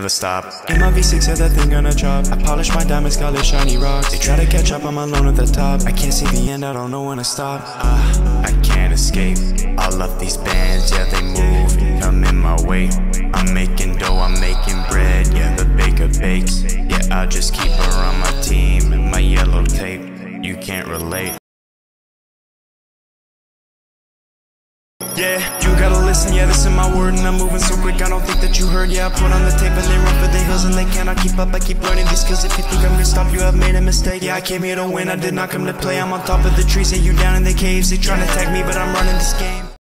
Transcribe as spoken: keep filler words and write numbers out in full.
never stop. In my V six, yeah, that thing gonna drop. I polish my diamonds, call it shiny rocks. They try to catch up, I'm alone at the top. I can't see the end, I don't know when to stop. Ah, I can't escape. All of these bands, yeah, they move, come in my way. I'm making dough, I'm making bread, yeah, the baker bakes. Yeah, I'll just keep her on my team, my yellow tape. You can't relate. Yeah, you gotta listen, yeah, this is my word. And I'm moving so quick, I don't think that you heard. Yeah, I put on the tape and they run for the hills and they cannot keep up. I keep learning these skills. If you think I'm gonna stop, you have made a mistake. Yeah, I came here to win, I did not come to play. I'm on top of the trees, yeah, you down in the caves. They tryna tag me, but I'm running this game.